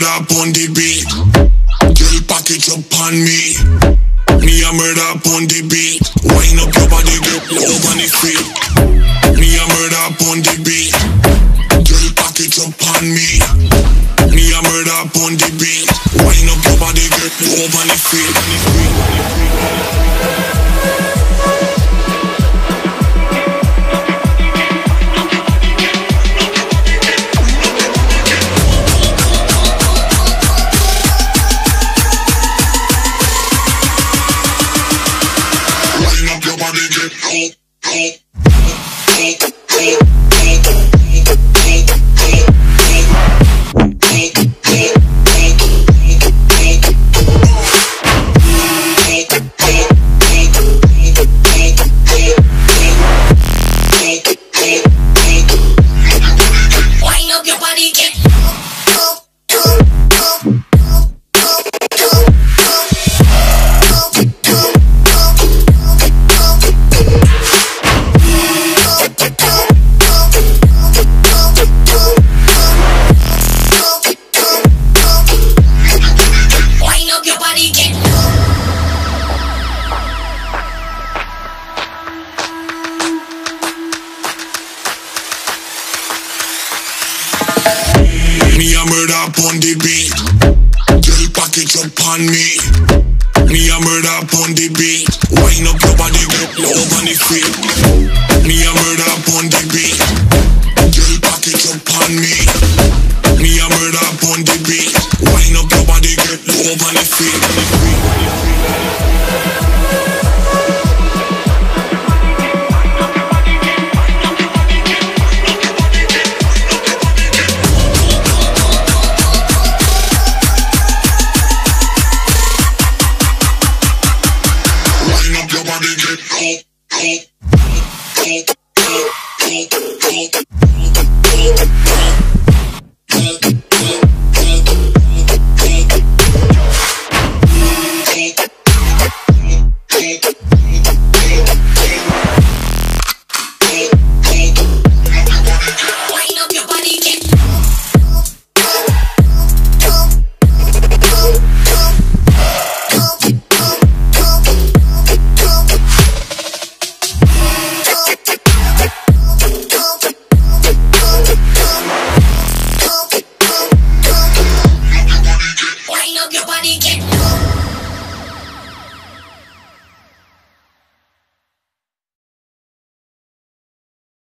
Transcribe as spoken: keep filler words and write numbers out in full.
up on the beat. Girl, pack it up on me. Me a murder up on the beat. Wind up your body, get low on the feet. Me a murder up on the beat. Girl, pack it up on me. Me a murder up on the beat. Wind up your body, get low on the feet. On the beat, girl, pack it up on me. Me a murder up on the beat. Wind up your body, get low on the feet. Me a murder up on the beat. Girl, pack it up on me. Me a murder up on the beat. Wind up your body, get low on the feet.